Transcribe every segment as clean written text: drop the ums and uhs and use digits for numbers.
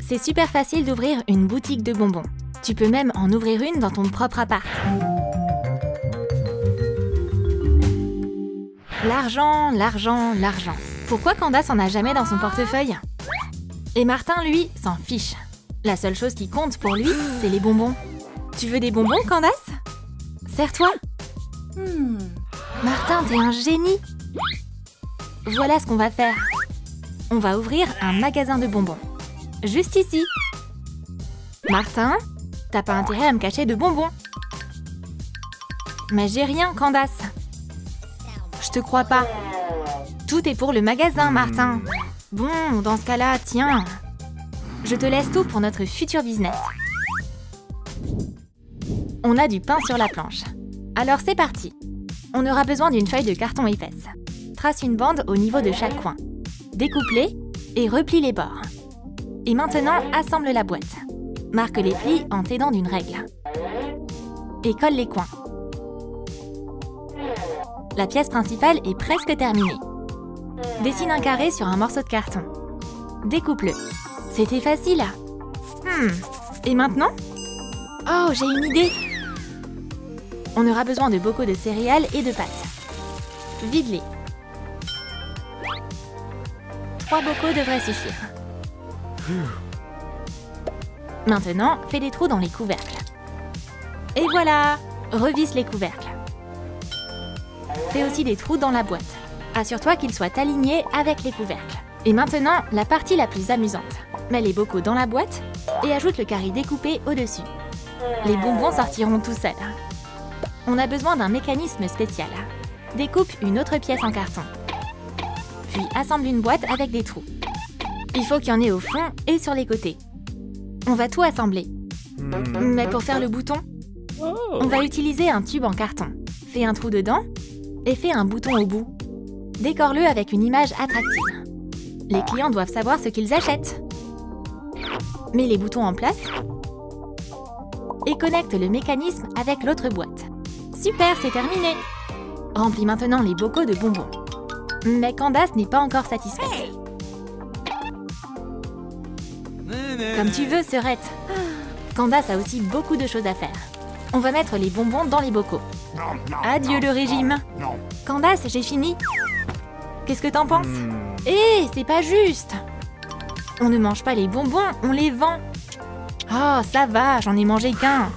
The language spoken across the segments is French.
C'est super facile d'ouvrir une boutique de bonbons. Tu peux même en ouvrir une dans ton propre appart. L'argent, l'argent, l'argent. Pourquoi Candace en a jamais dans son portefeuille? Et Martin, lui, s'en fiche. La seule chose qui compte pour lui, c'est les bonbons. Tu veux des bonbons, Candace? Serre-toi. Martin, t'es un génie. Voilà ce qu'on va faire. On va ouvrir un magasin de bonbons. Juste ici. Martin, t'as pas intérêt à me cacher de bonbons. Mais j'ai rien, Candace. Je te crois pas. Tout est pour le magasin, Martin. Bon, dans ce cas-là, tiens. Je te laisse tout pour notre futur business. On a du pain sur la planche. Alors c'est parti. On aura besoin d'une feuille de carton épaisse. Trace une bande au niveau de chaque coin. Découpe-les et replie les bords. Et maintenant, assemble la boîte. Marque les plis en t'aidant d'une règle. Et colle les coins. La pièce principale est presque terminée. Dessine un carré sur un morceau de carton. Découpe-le. C'était facile. Et maintenant? Oh, j'ai une idée! On aura besoin de bocaux de céréales et de pâtes. Vide-les. 3 bocaux devraient suffire. Maintenant, fais des trous dans les couvercles. Et voilà! Revisse les couvercles. Fais aussi des trous dans la boîte. Assure-toi qu'ils soient alignés avec les couvercles. Et maintenant, la partie la plus amusante. Mets les bocaux dans la boîte et ajoute le carré découpé au-dessus. Les bonbons sortiront tout seuls. On a besoin d'un mécanisme spécial. Découpe une autre pièce en carton. Puis assemble une boîte avec des trous. Il faut qu'il y en ait au fond et sur les côtés. On va tout assembler. Mais pour faire le bouton, on va utiliser un tube en carton. Fais un trou dedans et fais un bouton au bout. Décore-le avec une image attractive. Les clients doivent savoir ce qu'ils achètent. Mets les boutons en place et connecte le mécanisme avec l'autre boîte. Super, c'est terminé! Remplis maintenant les bocaux de bonbons. Mais Candace n'est pas encore satisfaite. Comme tu veux, Serette. Candace a aussi beaucoup de choses à faire. On va mettre les bonbons dans les bocaux. Adieu le régime. Candace, j'ai fini. Qu'est-ce que t'en penses? Hé, c'est pas juste. On ne mange pas les bonbons, on les vend. Oh, ça va, j'en ai mangé qu'un.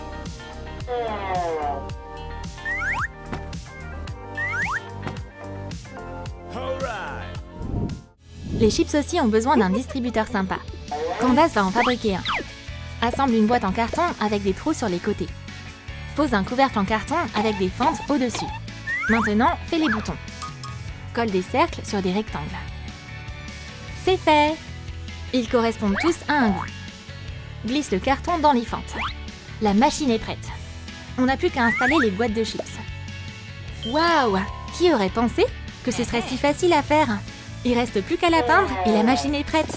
Les chips aussi ont besoin d'un distributeur sympa. Candace va en fabriquer un. Assemble une boîte en carton avec des trous sur les côtés. Pose un couvercle en carton avec des fentes au-dessus. Maintenant, fais les boutons. Colle des cercles sur des rectangles. C'est fait! Ils correspondent tous à un goût. Glisse le carton dans les fentes. La machine est prête. On n'a plus qu'à installer les boîtes de chips. Waouh! Qui aurait pensé que ce serait si facile à faire? Il reste plus qu'à la peindre et la machine est prête.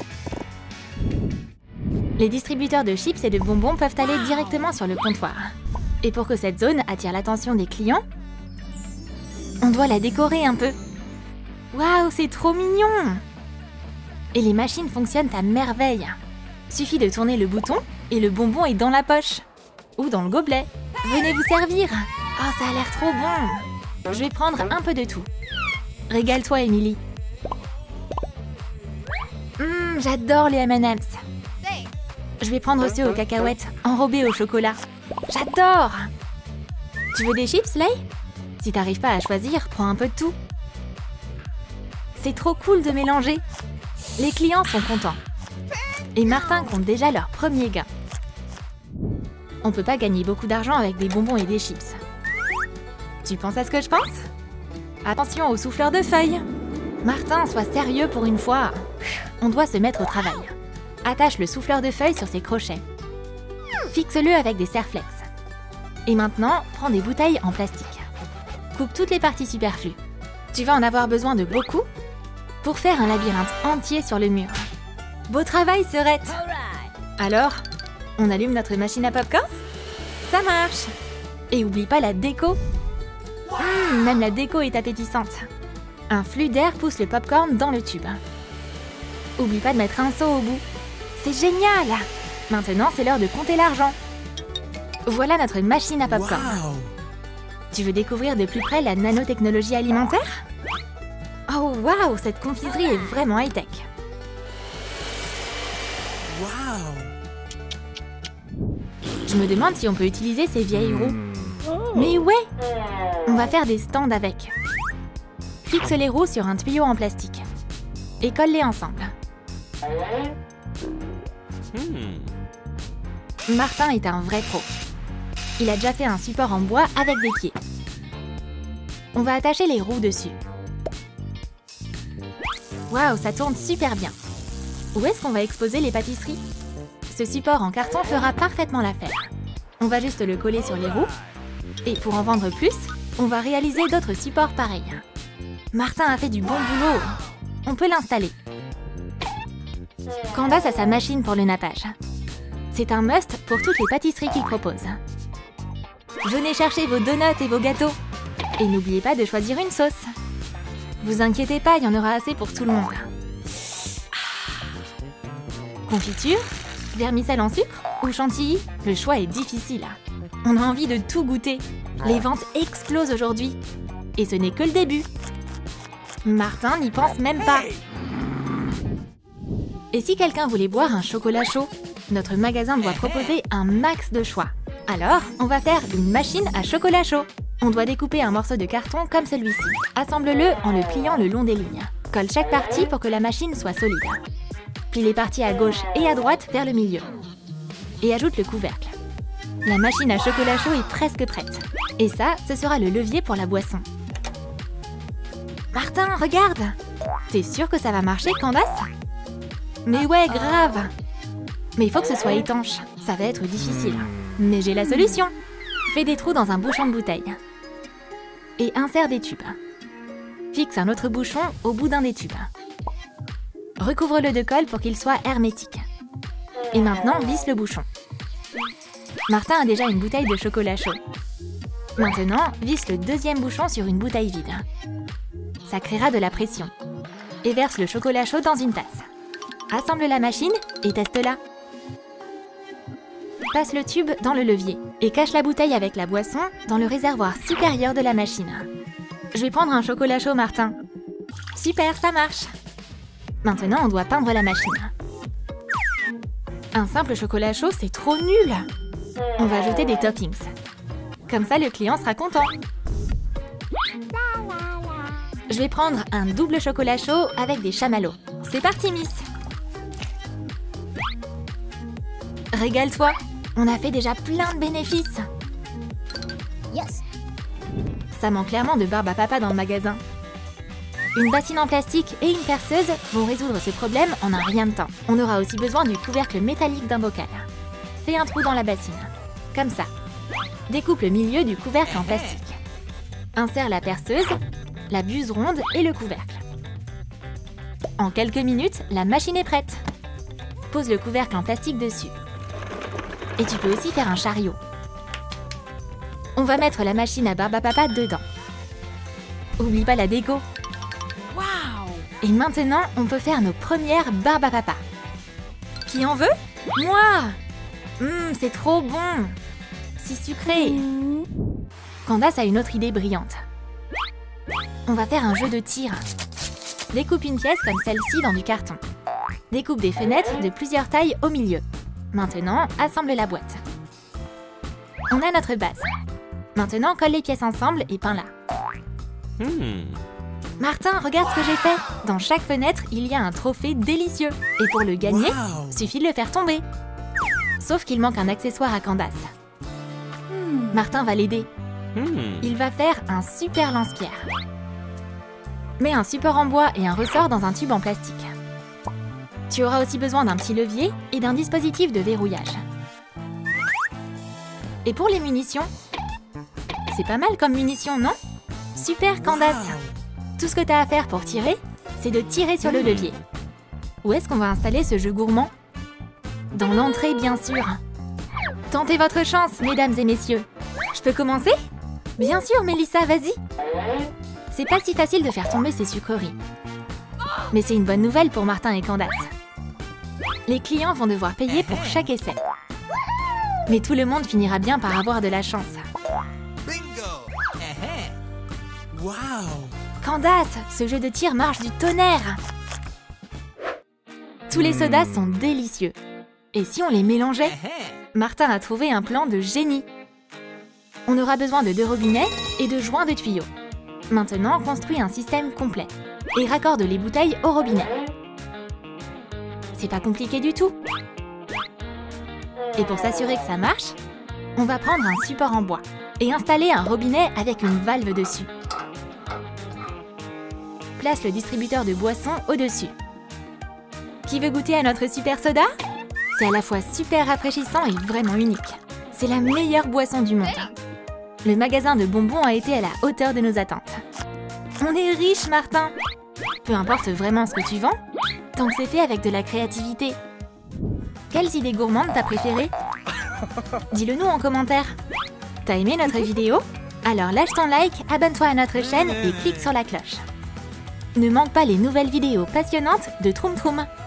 Les distributeurs de chips et de bonbons peuvent aller directement sur le comptoir. Et pour que cette zone attire l'attention des clients, on doit la décorer un peu. Waouh, c'est trop mignon! Et les machines fonctionnent à merveille. Suffit de tourner le bouton et le bonbon est dans la poche. Ou dans le gobelet. Venez vous servir. Oh, ça a l'air trop bon. Je vais prendre un peu de tout. Régale-toi, Émilie. J'adore les M&M's. Je vais prendre ceux aux cacahuètes, enrobés au chocolat. J'adore! Tu veux des chips, Lay? Si t'arrives pas à choisir, prends un peu de tout. C'est trop cool de mélanger. Les clients sont contents. Et Martin compte déjà leur premier gain. On peut pas gagner beaucoup d'argent avec des bonbons et des chips. Tu penses à ce que je pense? Attention aux souffleurs de feuilles. Martin, sois sérieux pour une fois. On doit se mettre au travail. Attache le souffleur de feuilles sur ses crochets. Fixe-le avec des serre-flex. Et maintenant, prends des bouteilles en plastique. Coupe toutes les parties superflues. Tu vas en avoir besoin de beaucoup pour faire un labyrinthe entier sur le mur. Beau travail, Serette! Alors, on allume notre machine à popcorn? Ça marche! Et oublie pas la déco! Même la déco est appétissante. Un flux d'air pousse le popcorn dans le tube. Oublie pas de mettre un seau au bout. C'est génial! Maintenant, c'est l'heure de compter l'argent. Voilà notre machine à popcorn. Wow. Tu veux découvrir de plus près la nanotechnologie alimentaire? Oh waouh, cette confiserie est vraiment high-tech. Wow. Je me demande si on peut utiliser ces vieilles roues. Mais ouais! On va faire des stands avec. Fixe les roues sur un tuyau en plastique. Et colle-les ensemble. Martin est un vrai pro. Il a déjà fait un support en bois avec des pieds. On va attacher les roues dessus. Waouh, ça tourne super bien. Où est-ce qu'on va exposer les pâtisseries? Ce support en carton fera parfaitement l'affaire. On va juste le coller sur les roues. Et pour en vendre plus, on va réaliser d'autres supports pareils. Martin a fait du bon boulot. On peut l'installer. Candace a sa machine pour le nappage. C'est un must pour toutes les pâtisseries qu'il propose. Venez chercher vos donuts et vos gâteaux. Et n'oubliez pas de choisir une sauce. Vous inquiétez pas, il y en aura assez pour tout le monde. Confiture, vermicelle en sucre ou chantilly? Le choix est difficile. On a envie de tout goûter. Les ventes explosent aujourd'hui. Et ce n'est que le début. Martin n'y pense même pas. Et si quelqu'un voulait boire un chocolat chaud? Notre magasin doit proposer un max de choix. Alors, on va faire une machine à chocolat chaud. On doit découper un morceau de carton comme celui-ci. Assemble-le en le pliant le long des lignes. Colle chaque partie pour que la machine soit solide. Plie les parties à gauche et à droite vers le milieu. Et ajoute le couvercle. La machine à chocolat chaud est presque prête. Et ça, ce sera le levier pour la boisson. Martin, regarde! T'es sûr que ça va marcher, Candace? Mais ouais, grave! Mais il faut que ce soit étanche. Ça va être difficile. Mais j'ai la solution! Fais des trous dans un bouchon de bouteille. Et insère des tubes. Fixe un autre bouchon au bout d'un des tubes. Recouvre-le de colle pour qu'il soit hermétique. Et maintenant, visse le bouchon. Martin a déjà une bouteille de chocolat chaud. Maintenant, visse le deuxième bouchon sur une bouteille vide. Ça créera de la pression. Et verse le chocolat chaud dans une tasse. Assemble la machine et teste-la. Passe le tube dans le levier et cache la bouteille avec la boisson dans le réservoir supérieur de la machine. Je vais prendre un chocolat chaud, Martin. Super, ça marche. Maintenant, on doit peindre la machine. Un simple chocolat chaud, c'est trop nul. On va ajouter des toppings. Comme ça, le client sera content. Je vais prendre un double chocolat chaud avec des chamallows. C'est parti, Miss. Régale-toi. On a fait déjà plein de bénéfices. Yes. Ça manque clairement de barbe à papa dans le magasin. Une bassine en plastique et une perceuse vont résoudre ce problème en un rien de temps. On aura aussi besoin du couvercle métallique d'un bocal. Fais un trou dans la bassine. Comme ça. Découpe le milieu du couvercle en plastique. Insère la perceuse, la buse ronde et le couvercle. En quelques minutes, la machine est prête. Pose le couvercle en plastique dessus. Et tu peux aussi faire un chariot. On va mettre la machine à barbe à papa dedans. Oublie pas la déco. Wow. Et maintenant, on peut faire nos premières barbes à papa. Qui en veut? Moi! C'est trop bon! Si sucré! Candace a une autre idée brillante. On va faire un jeu de tir. Découpe une pièce comme celle-ci dans du carton. Découpe des fenêtres de plusieurs tailles au milieu. Maintenant, assemble la boîte. On a notre base. Maintenant, colle les pièces ensemble et peins-la. Martin, regarde ce que j'ai fait. Dans chaque fenêtre, il y a un trophée délicieux. Et pour le gagner, Wow. suffit de le faire tomber. Sauf qu'il manque un accessoire à Candace. Martin va l'aider. Il va faire un super lance-pierre. Mets un support en bois et un ressort dans un tube en plastique. Tu auras aussi besoin d'un petit levier et d'un dispositif de verrouillage. Et pour les munitions, c'est pas mal comme munitions, non? Super, Candace! Wow. Tout ce que tu as à faire pour tirer, c'est de tirer sur le levier. Où est-ce qu'on va installer ce jeu gourmand? Dans l'entrée, bien sûr. Tentez votre chance, mesdames et messieurs. Je peux commencer? Bien sûr, Mélissa, vas-y. C'est pas si facile de faire tomber ces sucreries. Mais c'est une bonne nouvelle pour Martin et Candace. Les clients vont devoir payer pour chaque essai. Mais tout le monde finira bien par avoir de la chance. Bingo! Wow! Candace, ce jeu de tir marche du tonnerre! Tous les sodas sont délicieux. Et si on les mélangeait? Martin a trouvé un plan de génie. On aura besoin de 2 robinets et de joints de tuyaux. Maintenant, construis un système complet et raccorde les bouteilles au robinet. C'est pas compliqué du tout. Et pour s'assurer que ça marche, on va prendre un support en bois et installer un robinet avec une valve dessus. Place le distributeur de boissons au-dessus. Qui veut goûter à notre super soda? C'est à la fois super rafraîchissant et vraiment unique. C'est la meilleure boisson du monde. Le magasin de bonbons a été à la hauteur de nos attentes. On est riche, Martin! Peu importe vraiment ce que tu vends, tant que c'est fait avec de la créativité. Quelles idées gourmandes t'as préférées? Dis-le nous en commentaire. T'as aimé notre vidéo? Alors lâche ton like, abonne-toi à notre chaîne et clique sur la cloche. Ne manque pas les nouvelles vidéos passionnantes de Troum Troum.